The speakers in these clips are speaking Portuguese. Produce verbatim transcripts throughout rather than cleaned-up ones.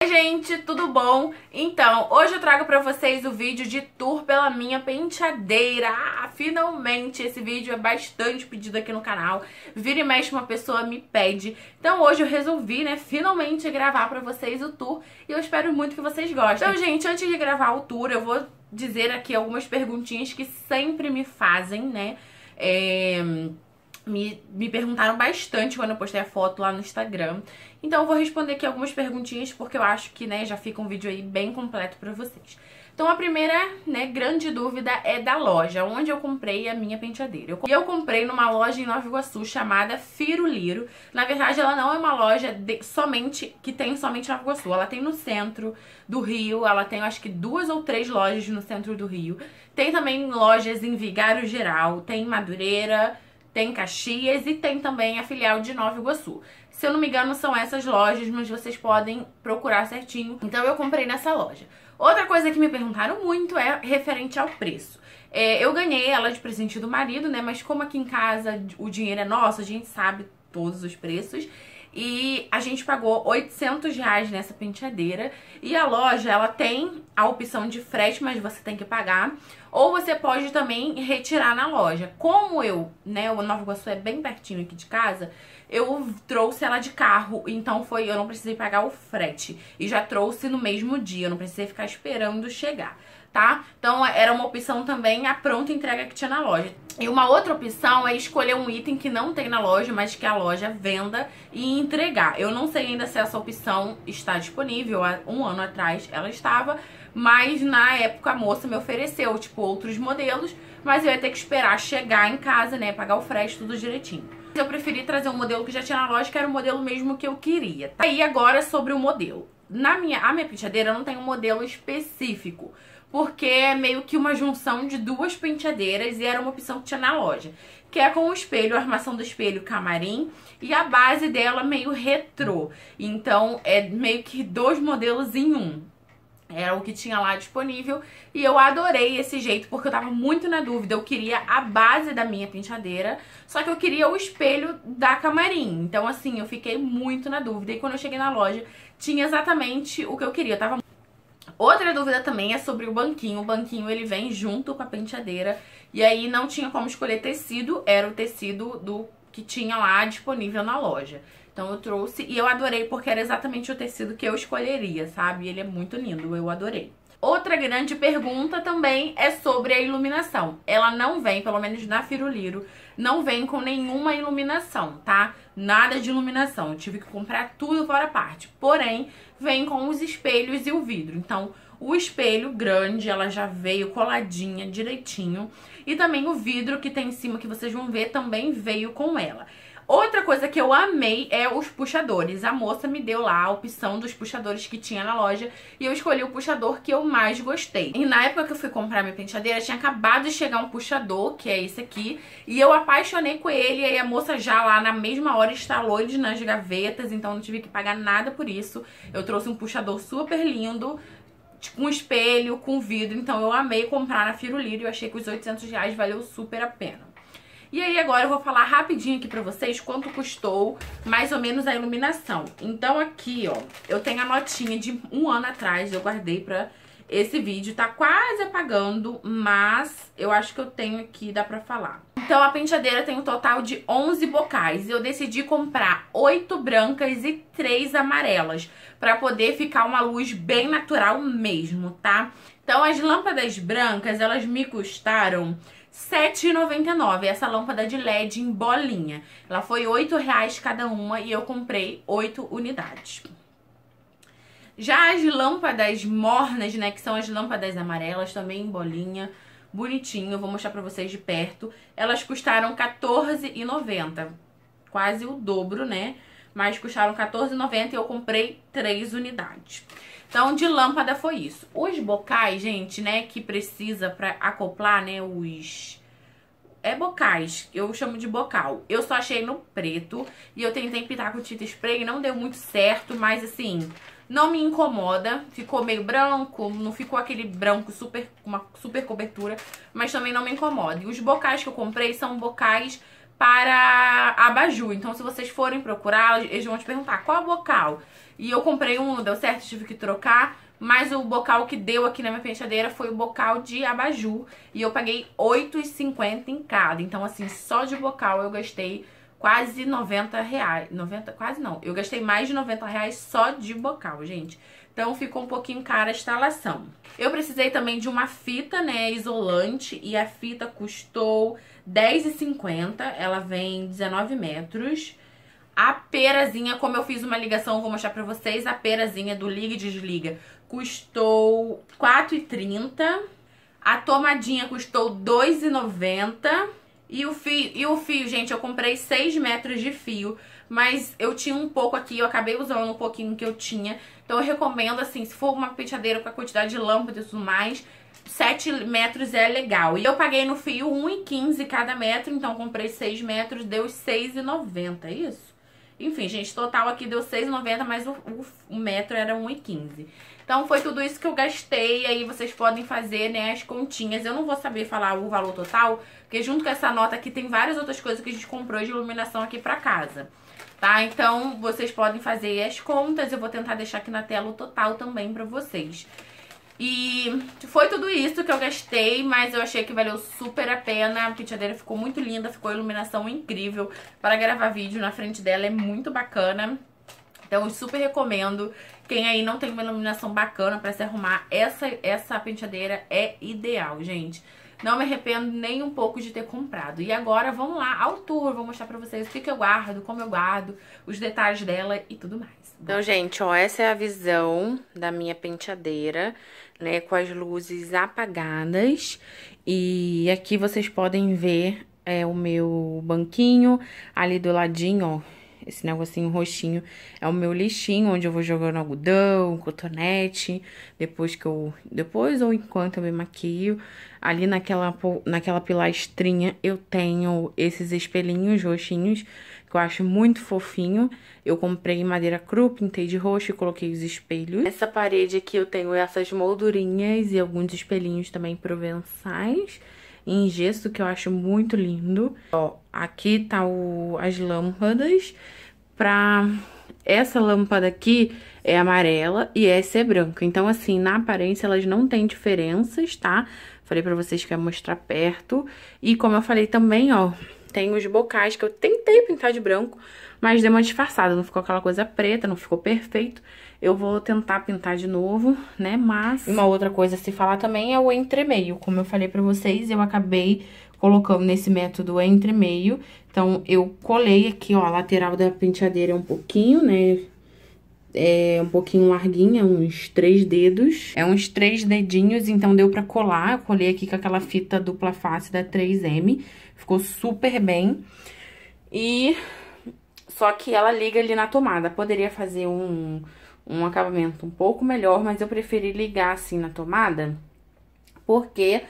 Oi gente, tudo bom? Então, hoje eu trago pra vocês o vídeo de tour pela minha penteadeira. Ah, finalmente esse vídeo é bastante pedido aqui no canal. Vira e mexe uma pessoa me pede. Então hoje eu resolvi, né, finalmente gravar pra vocês o tour. E eu espero muito que vocês gostem. Então gente, antes de gravar o tour, eu vou dizer aqui algumas perguntinhas que sempre me fazem, né? É... Me, me perguntaram bastante quando eu postei a foto lá no Instagram. Então eu vou responder aqui algumas perguntinhas, porque eu acho que, né, já fica um vídeo aí bem completo pra vocês. Então a primeira, né, grande dúvida é da loja, onde eu comprei a minha penteadeira. E eu, eu comprei numa loja em Nova Iguaçu chamada Firuliro. Na verdade ela não é uma loja de, somente que tem somente em Nova Iguaçu. Ela tem no centro do Rio, ela tem acho que duas ou três lojas no centro do Rio. Tem também lojas em Vigário Geral, tem em Madureira, tem Caxias e tem também a filial de Nova Iguaçu. Se eu não me engano, são essas lojas, mas vocês podem procurar certinho. Então eu comprei nessa loja. Outra coisa que me perguntaram muito é referente ao preço. É, eu ganhei ela de presente do marido, né? Mas como aqui em casa o dinheiro é nosso, a gente sabe todos os preços. E a gente pagou oitocentos reais nessa penteadeira. E a loja, ela tem a opção de frete, mas você tem que pagar. Ou você pode também retirar na loja. Como eu, né, o Nova Iguaçu é bem pertinho aqui de casa, eu trouxe ela de carro. Então foi, eu não precisei pagar o frete. E já trouxe no mesmo dia, eu não precisei ficar esperando chegar, tá? Então era uma opção também a pronta entrega que tinha na loja. E uma outra opção é escolher um item que não tem na loja, mas que a loja venda e entregar. Eu não sei ainda se essa opção está disponível. Há um ano atrás ela estava, mas na época a moça me ofereceu, tipo, outros modelos, mas eu ia ter que esperar chegar em casa, né, pagar o frete, tudo direitinho. Eu preferi trazer um modelo que já tinha na loja, que era o modelo mesmo que eu queria, tá? E agora sobre o modelo. Na minha, a minha penteadeira não tem um modelo específico, porque é meio que uma junção de duas penteadeiras e era uma opção que tinha na loja. Que é com o espelho, a armação do espelho camarim e a base dela meio retrô. Então é meio que dois modelos em um. Era o que tinha lá disponível e eu adorei esse jeito porque eu tava muito na dúvida. Eu queria a base da minha penteadeira, só que eu queria o espelho da camarim. Então assim, eu fiquei muito na dúvida e quando eu cheguei na loja tinha exatamente o que eu queria. Eu tava... Outra dúvida também é sobre o banquinho. O banquinho ele vem junto com a penteadeira e aí não tinha como escolher tecido, era o tecido do que tinha lá disponível na loja. Então eu trouxe e eu adorei porque era exatamente o tecido que eu escolheria, sabe? Ele é muito lindo, eu adorei. Outra grande pergunta também é sobre a iluminação. Ela não vem, pelo menos na Firuliro, não vem com nenhuma iluminação, tá? Nada de iluminação, eu tive que comprar tudo fora parte. Porém, vem com os espelhos e o vidro. Então, o espelho grande, ela já veio coladinha direitinho. E também o vidro que tem em cima, que vocês vão ver, também veio com ela. Outra coisa que eu amei é os puxadores. A moça me deu lá a opção dos puxadores que tinha na loja e eu escolhi o puxador que eu mais gostei. E na época que eu fui comprar minha penteadeira, tinha acabado de chegar um puxador, que é esse aqui, e eu apaixonei com ele. E aí a moça já lá na mesma hora instalou ele nas gavetas, então não tive que pagar nada por isso. Eu trouxe um puxador super lindo, com espelho, com vidro, então eu amei comprar na Firuliro e eu achei que os oitocentos reais valeu super a pena. E aí agora eu vou falar rapidinho aqui pra vocês quanto custou mais ou menos a iluminação. Então aqui, ó, eu tenho a notinha de um ano atrás, eu guardei pra esse vídeo. Tá quase apagando, mas eu acho que eu tenho aqui, dá pra falar. Então a penteadeira tem um total de onze bocais. E eu decidi comprar oito brancas e três amarelas, pra poder ficar uma luz bem natural mesmo, tá? Então as lâmpadas brancas, elas me custaram sete reais e noventa e nove centavos, essa lâmpada de L E D em bolinha. Ela foi oito reais cada uma e eu comprei oito unidades. Já as lâmpadas mornas, né, que são as lâmpadas amarelas, também em bolinha, bonitinho, eu vou mostrar pra vocês de perto. Elas custaram quatorze reais e noventa centavos, quase o dobro, né? Mas custaram quatorze reais e noventa centavos e eu comprei três unidades. Então, de lâmpada foi isso. Os bocais, gente, né, que precisa pra acoplar, né, os... É bocais, eu chamo de bocal. Eu só achei no preto e eu tentei pintar com tinta spray e não deu muito certo, mas assim, não me incomoda. Ficou meio branco, não ficou aquele branco super, uma super cobertura, mas também não me incomoda. E os bocais que eu comprei são bocais para abajur. Então, se vocês forem procurar, eles vão te perguntar qual bocal. E eu comprei um, não deu certo, tive que trocar. Mas o bocal que deu aqui na minha penteadeira foi o bocal de abajur. E eu paguei oito reais e cinquenta centavos em cada. Então, assim, só de bocal eu gastei quase noventa reais. noventa, quase não. Eu gastei mais de noventa reais só de bocal, gente. Então, ficou um pouquinho cara a instalação. Eu precisei também de uma fita, né, isolante. E a fita custou dez reais e cinquenta centavos. Ela vem dezenove metros. A perazinha, como eu fiz uma ligação, eu vou mostrar pra vocês. A perazinha do liga e desliga custou quatro reais e trinta centavos. A tomadinha custou dois reais e noventa centavos. E o fio, e o fio, gente, eu comprei seis metros de fio. Mas eu tinha um pouco aqui, eu acabei usando um pouquinho que eu tinha. Então eu recomendo, assim, se for uma penteadeira com a quantidade de lâmpadas e tudo mais, sete metros é legal. E eu paguei no fio um real e quinze centavos cada metro, então comprei seis metros, deu seis reais e noventa centavos, é isso? Enfim, gente, total aqui deu seis reais e noventa centavos, mas o, o, o metro era um real e quinze centavos. Então foi tudo isso que eu gastei, aí vocês podem fazer, né, as continhas. Eu não vou saber falar o valor total, porque junto com essa nota aqui tem várias outras coisas que a gente comprou de iluminação aqui pra casa. Tá? Então, vocês podem fazer as contas, eu vou tentar deixar aqui na tela o total também pra vocês. E foi tudo isso que eu gastei, mas eu achei que valeu super a pena. A penteadeira ficou muito linda, ficou a iluminação incrível. Para gravar vídeo na frente dela é muito bacana. Então, eu super recomendo. Quem aí não tem uma iluminação bacana pra se arrumar, essa, essa penteadeira é ideal, gente. Não me arrependo nem um pouco de ter comprado. E agora vamos lá ao tour, vou mostrar pra vocês o que, que eu guardo, como eu guardo, os detalhes dela e tudo mais. Então, gente, ó, essa é a visão da minha penteadeira, né, com as luzes apagadas. E aqui vocês podem ver é, o meu banquinho, ali do ladinho, ó. Esse negocinho roxinho é o meu lixinho, onde eu vou jogando algodão, cotonete, depois que eu... Depois ou enquanto eu me maquio. Ali naquela, naquela pilastrinha eu tenho esses espelhinhos roxinhos, que eu acho muito fofinho. Eu comprei em madeira cru, pintei de roxo e coloquei os espelhos. Nessa parede aqui eu tenho essas moldurinhas e alguns espelhinhos também provençais em gesso, que eu acho muito lindo. Ó, aqui tá o, as lâmpadas. Pra... Essa lâmpada aqui é amarela e essa é branca. Então, assim, na aparência elas não têm diferenças, tá? Falei pra vocês que ia mostrar perto. E como eu falei também, ó, tem os bocais que eu tentei pintar de branco, mas deu uma disfarçada. Não ficou aquela coisa preta, não ficou perfeito. Eu vou tentar pintar de novo, né? Mas uma outra coisa a se falar também é o entremeio. Como eu falei pra vocês, eu acabei colocando nesse método entremeio. Então, eu colei aqui, ó, a lateral da penteadeira um pouquinho, né? É um pouquinho larguinha, uns três dedos. É uns três dedinhos, então deu pra colar. Eu colei aqui com aquela fita dupla face da três M. Ficou super bem. E... Só que ela liga ali na tomada. Poderia fazer um... um acabamento um pouco melhor, mas eu preferi ligar assim na tomada, porque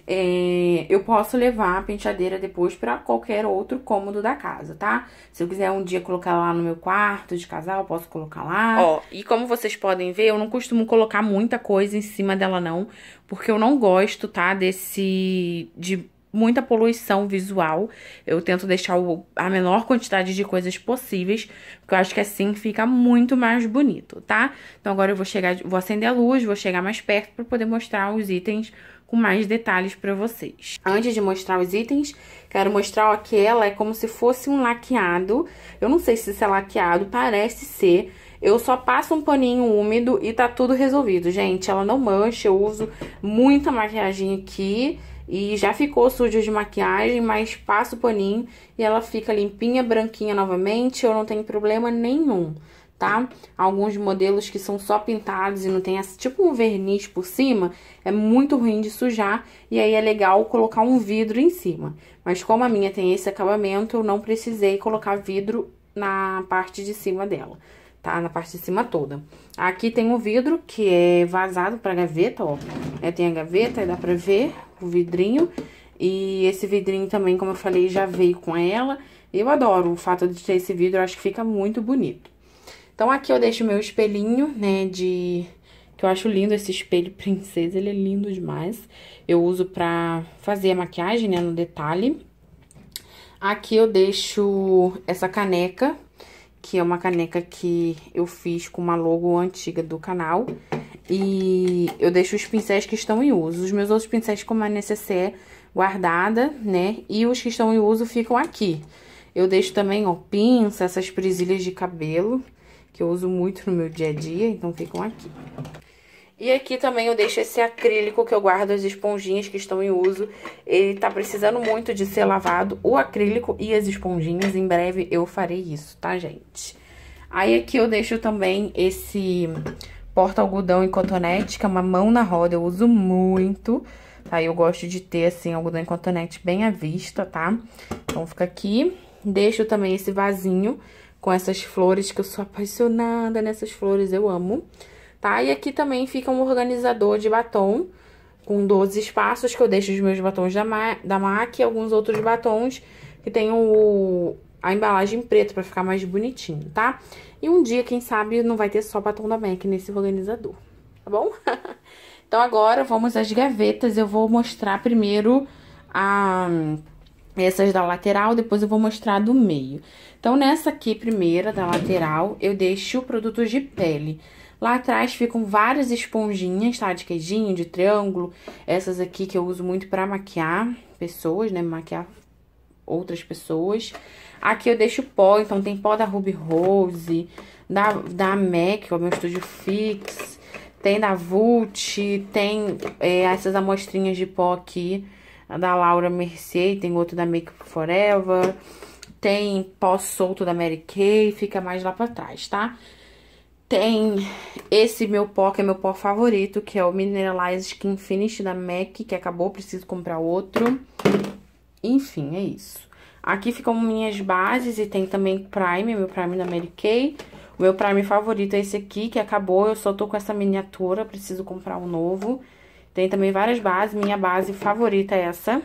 é, eu posso levar a penteadeira depois pra qualquer outro cômodo da casa, tá? Se eu quiser um dia colocar lá no meu quarto de casal, eu posso colocar lá. Ó, e como vocês podem ver, eu não costumo colocar muita coisa em cima dela não, porque eu não gosto, tá, desse... de muita poluição visual. Eu tento deixar o, a menor quantidade de coisas possíveis, porque eu acho que assim fica muito mais bonito, tá? Então agora eu vou chegar, vou acender a luz, vou chegar mais perto para poder mostrar os itens com mais detalhes para vocês. Antes de mostrar os itens, quero mostrar ó, que ela é como se fosse um laqueado. Eu não sei se isso é laqueado, parece ser. Eu só passo um paninho úmido e tá tudo resolvido, gente. Ela não mancha, eu uso muita maquiagem aqui e já ficou sujo de maquiagem, mas passo o paninho e ela fica limpinha, branquinha novamente. Eu não tenho problema nenhum, tá? Alguns modelos que são só pintados e não tem esse, tipo um verniz por cima, é muito ruim de sujar e aí é legal colocar um vidro em cima. Mas como a minha tem esse acabamento, eu não precisei colocar vidro na parte de cima dela, tá? Na parte de cima toda. Aqui tem o vidro que é vazado pra gaveta, ó. É, tem a gaveta, aí dá pra ver o vidrinho. E esse vidrinho também, como eu falei, já veio com ela. Eu adoro o fato de ter esse vidro, eu acho que fica muito bonito. Então, aqui eu deixo o meu espelhinho, né, de... que eu acho lindo esse espelho princesa, ele é lindo demais. Eu uso pra fazer a maquiagem, né, no detalhe. Aqui eu deixo essa caneca, que é uma caneca que eu fiz com uma logo antiga do canal. E eu deixo os pincéis que estão em uso. Os meus outros pincéis, como a necessaire, guardada, né? E os que estão em uso ficam aqui. Eu deixo também, ó, pinça, essas presilhas de cabelo, que eu uso muito no meu dia a dia, então ficam aqui. E aqui também eu deixo esse acrílico que eu guardo as esponjinhas que estão em uso. Ele tá precisando muito de ser lavado, o acrílico e as esponjinhas. Em breve eu farei isso, tá, gente? Aí aqui eu deixo também esse porta-algodão e cotonete, que é uma mão na roda, eu uso muito, tá? Eu gosto de ter, assim, algodão e cotonete bem à vista, tá? Então fica aqui. Deixo também esse vasinho com essas flores, que eu sou apaixonada nessas flores, eu amo. Tá? E aqui também fica um organizador de batom com doze espaços, que eu deixo os meus batons da, Ma da MAC e alguns outros batons que tem o, a embalagem preta pra ficar mais bonitinho, tá? E um dia, quem sabe, não vai ter só batom da MAC nesse organizador, tá bom? Então agora vamos às gavetas. Eu vou mostrar primeiro a... essas da lateral, depois eu vou mostrar a do meio. Então nessa aqui, primeira, da lateral, eu deixo produtos de pele. Lá atrás ficam várias esponjinhas, tá? De queijinho, de triângulo. Essas aqui que eu uso muito pra maquiar pessoas, né? Maquiar outras pessoas. Aqui eu deixo pó, então tem pó da Ruby Rose, da, da MAC, que é o meu Estúdio Fix. Tem da Vult, tem é, essas amostrinhas de pó aqui, da Laura Mercier, tem outro da Make Up For Ever. Tem pó solto da Mary Kay, fica mais lá pra trás, tá? Tem esse meu pó, que é meu pó favorito, que é o Mineralize Skin Finish da MAC, que acabou, preciso comprar outro. Enfim, é isso. Aqui ficam minhas bases e tem também Prime, meu Prime da Mary Kay. O meu Prime favorito é esse aqui, que acabou, eu só tô com essa miniatura, preciso comprar um novo. Tem também várias bases, minha base favorita é essa,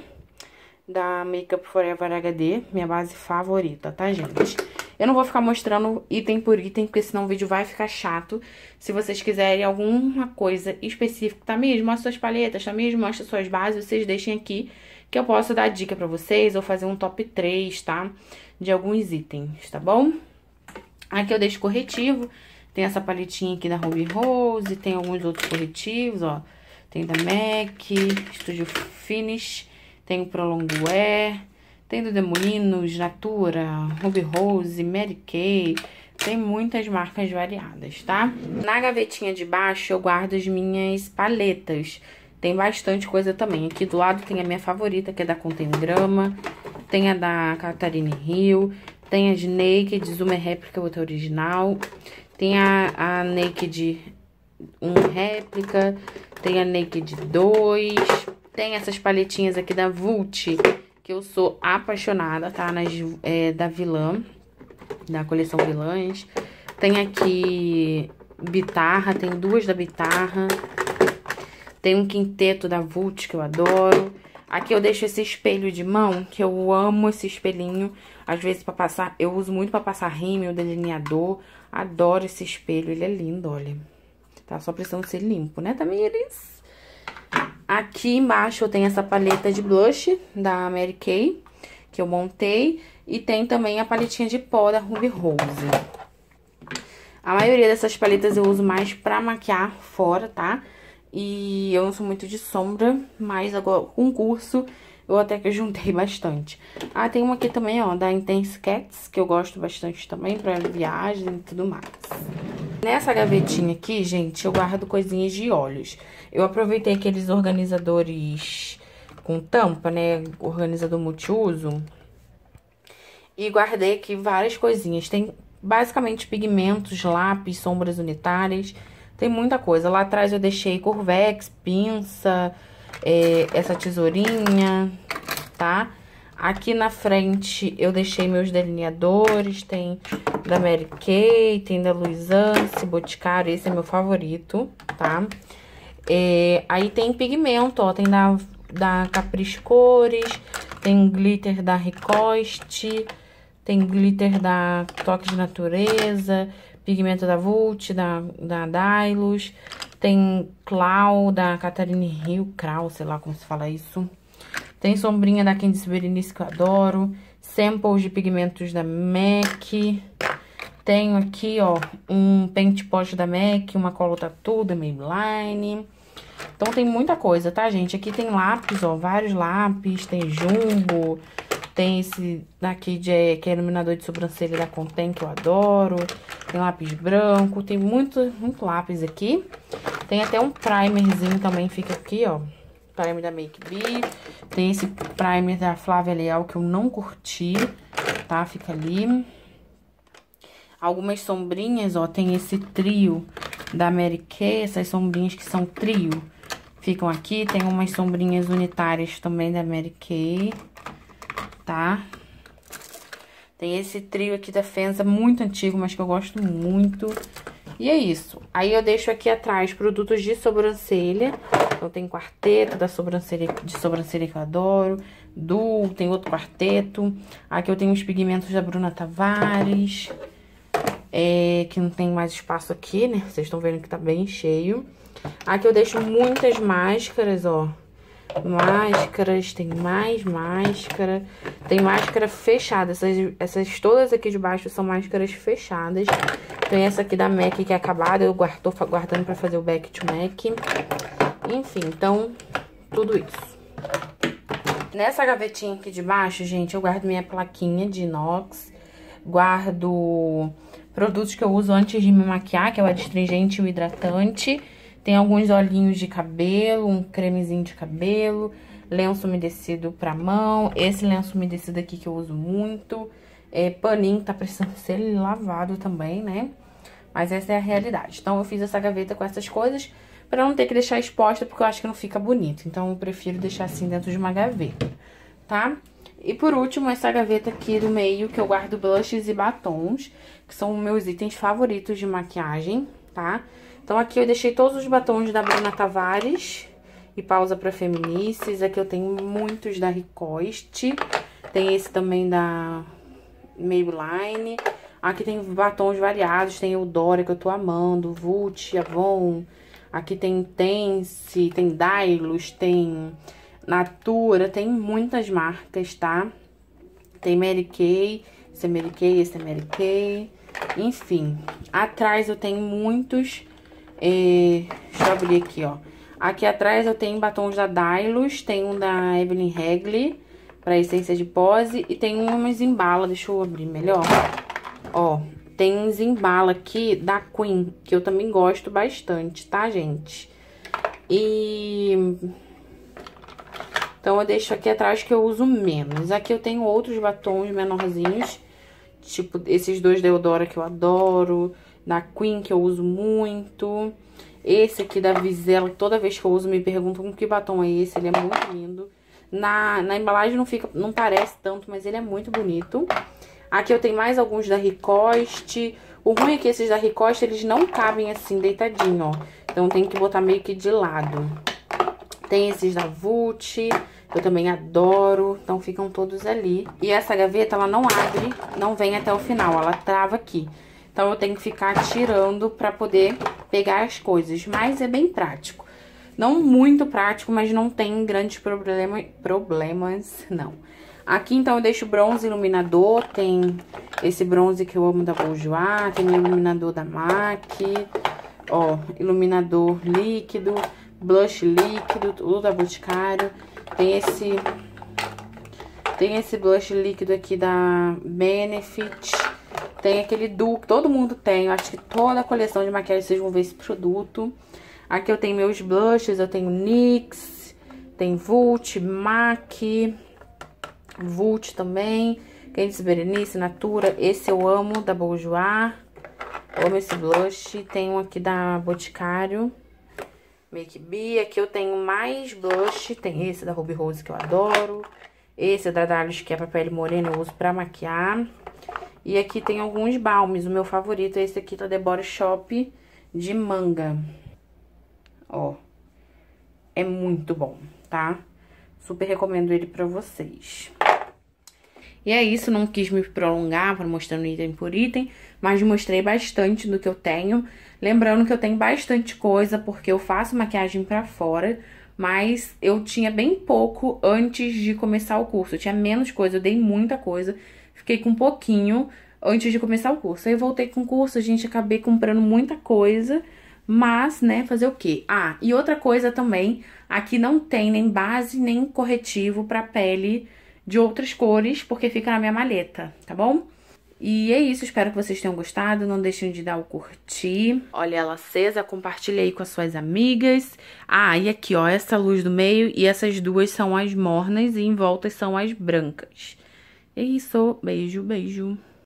da Make Up For Ever H D, minha base favorita, tá, gente? Eu não vou ficar mostrando item por item, porque senão o vídeo vai ficar chato. Se vocês quiserem alguma coisa específica, tá mesmo? Mostra suas paletas, tá mesmo? Mostra suas bases, vocês deixem aqui, que eu posso dar dica pra vocês, ou fazer um top três, tá? De alguns itens, tá bom? Aqui eu deixo corretivo, tem essa paletinha aqui da Ruby Rose, tem alguns outros corretivos, ó. Tem da MAC, Studio Finish, tem o Prolong Wear, tem do Demolinos, Natura, Ruby Rose, Mary Kay, tem muitas marcas variadas, tá? Na gavetinha de baixo eu guardo as minhas paletas, tem bastante coisa também. Aqui do lado tem a minha favorita, que é da Contém Grama, tem a da Catarine Hill, tem as Naked, uma é réplica, outra é original, tem a, a Naked um réplica, tem a Naked dois, tem essas paletinhas aqui da Vult, que eu sou apaixonada, tá? Nas, é, da Vilã, da coleção Vilãs. Tem aqui Bitarra, tem duas da Bitarra. Tem um quinteto da Vult, que eu adoro. Aqui eu deixo esse espelho de mão, que eu amo esse espelhinho. Às vezes pra passar, eu uso muito pra passar rímel, delineador. Adoro esse espelho, ele é lindo, olha. Tá só precisando ser limpo, né, Tamires? Aqui embaixo eu tenho essa paleta de blush da Mary Kay, que eu montei. E tem também a paletinha de pó da Ruby Rose. A maioria dessas paletas eu uso mais pra maquiar fora, tá? E eu não sou muito de sombra, mas agora com o curso eu até que juntei bastante. Ah, tem uma aqui também, ó, da Intense Cats, que eu gosto bastante também pra viagem e tudo mais. Nessa gavetinha aqui, gente, eu guardo coisinhas de olhos. Eu aproveitei aqueles organizadores com tampa, né, organizador multiuso, e guardei aqui várias coisinhas. Tem basicamente pigmentos, lápis, sombras unitárias, tem muita coisa. Lá atrás eu deixei Curvex, pinça, é, essa tesourinha, tá? Aqui na frente eu deixei meus delineadores, tem da Mary Kay, tem da Luisance, Boticário, esse é meu favorito, tá? É, aí tem pigmento, ó, tem da, da Capricho Cores, tem glitter da Ricoste, tem glitter da Toque de Natureza, pigmento da Vult, da, da Dylos, tem Clau da Catarine Hill, Crau, sei lá como se fala isso. Tem sombrinha da Candice Berenice que eu adoro. Samples de pigmentos da MAC. Tenho aqui, ó, um pente poste da MAC, uma cola tatu da Maybelline. Então, tem muita coisa, tá, gente? Aqui tem lápis, ó, vários lápis. Tem Jumbo. Tem esse daqui, de, que é iluminador de sobrancelha da Contém, que eu adoro. Tem lápis branco. Tem muito, muito lápis aqui. Tem até um primerzinho também, fica aqui, ó. Primer da Make Be. Tem esse primer da Flávia Leal, que eu não curti, tá? Fica ali. Algumas sombrinhas, ó, tem esse trio da Mary Kay, essas sombrinhas que são trio, ficam aqui. Tem umas sombrinhas unitárias também da Mary Kay, tá? Tem esse trio aqui da Fenza, muito antigo, mas que eu gosto muito. E é isso. Aí eu deixo aqui atrás produtos de sobrancelha. Então tem quarteto da sobrancelha, de sobrancelha que eu adoro. Du, tem outro quarteto. Aqui eu tenho os pigmentos da Bruna Tavares. É, que não tem mais espaço aqui, né? Vocês estão vendo que tá bem cheio. Aqui eu deixo muitas máscaras, ó. Máscaras, tem mais máscara. Tem máscara fechada. Essas, essas todas aqui de baixo são máscaras fechadas. Tem essa aqui da MAC que é acabada. Eu guardo, tô guardando pra fazer o Back to MAC. Enfim, então, tudo isso. Nessa gavetinha aqui de baixo, gente, eu guardo minha plaquinha de inox. Guardo produtos que eu uso antes de me maquiar, que é o adstringente e o hidratante. Tem alguns olhinhos de cabelo, um cremezinho de cabelo, lenço umedecido pra mão. Esse lenço umedecido aqui que eu uso muito. É, paninho, tá precisando ser lavado também, né? Mas essa é a realidade. Então, eu fiz essa gaveta com essas coisas pra não ter que deixar exposta, porque eu acho que não fica bonito. Então, eu prefiro deixar assim dentro de uma gaveta, tá? E por último, essa gaveta aqui do meio, que eu guardo blushes e batons, que são meus itens favoritos de maquiagem, tá? Então, aqui eu deixei todos os batons da Bruna Tavares e Pausa pra Feminices. Aqui eu tenho muitos da Ricoste. Tem esse também da Maybelline. Aqui tem batons variados, tem Eudora, que eu tô amando, Vult, Avon. Aqui tem Intense, tem Dylos, tem Natura, tem muitas marcas, tá? Tem Mary Kay, esse é Mary Kay, esse é Mary Kay. Enfim, atrás eu tenho muitos... É, deixa eu abrir aqui, ó. Aqui atrás eu tenho batons da Dylos, tem um da Evelyn Hagley, pra essência de pose, e tem umas embala, deixa eu abrir melhor. Ó, tem uns embala aqui da Queen, que eu também gosto bastante, tá, gente? E... então, eu deixo aqui atrás que eu uso menos. Aqui eu tenho outros batons menorzinhos, tipo esses dois da Eudora que eu adoro, da Queen que eu uso muito. Esse aqui da Vizela, toda vez que eu uso me perguntam com que batom é esse, ele é muito lindo. Na, na embalagem não, fica, não parece tanto, mas ele é muito bonito. Aqui eu tenho mais alguns da Ricoste. O ruim é que esses da Ricoste, eles não cabem assim, deitadinho, ó. Então tem que botar meio que de lado. Tem esses da Vult, eu também adoro, então ficam todos ali. E essa gaveta, ela não abre, não vem até o final, ela trava aqui. Então eu tenho que ficar tirando pra poder pegar as coisas, mas é bem prático. Não muito prático, mas não tem grandes problema, problemas, não. Aqui, então, eu deixo bronze iluminador, tem esse bronze que eu amo da Bourjois, tem o iluminador da MAC, ó, iluminador líquido, blush líquido, tudo da Boticário. Tem esse, tem esse blush líquido aqui da Benefit. Tem aquele duo que todo mundo tem, eu acho que toda a coleção de maquiagem vocês vão ver esse produto. Aqui eu tenho meus blushes, eu tenho NYX, tem Vult, MAC, Vult também, Candice Berenice, Natura. Esse eu amo, da Bourjois, amo esse blush. Tem um aqui da Boticário, Make Be. Aqui eu tenho mais blush, tem esse da Ruby Rose que eu adoro. Esse é da Dylos, que é pra pele morena, eu uso pra maquiar. E aqui tem alguns balmes, o meu favorito é esse aqui da The Body Shop de manga. Ó, é muito bom, tá? Super recomendo ele pra vocês. E é isso, não quis me prolongar para mostrando item por item, mas mostrei bastante do que eu tenho. Lembrando que eu tenho bastante coisa, porque eu faço maquiagem pra fora, mas eu tinha bem pouco antes de começar o curso. Eu tinha menos coisa, eu dei muita coisa. Fiquei com um pouquinho antes de começar o curso. Aí eu voltei com o curso, gente, acabei comprando muita coisa. Mas, né, fazer o quê? Ah, e outra coisa também, aqui não tem nem base, nem corretivo pra pele de outras cores, porque fica na minha maleta, tá bom? E é isso, espero que vocês tenham gostado, não deixem de dar o curtir. Olha ela acesa, compartilha aí com as suas amigas. Ah, e aqui, ó, essa luz do meio e essas duas são as mornas e em volta são as brancas. É isso, beijo, beijo.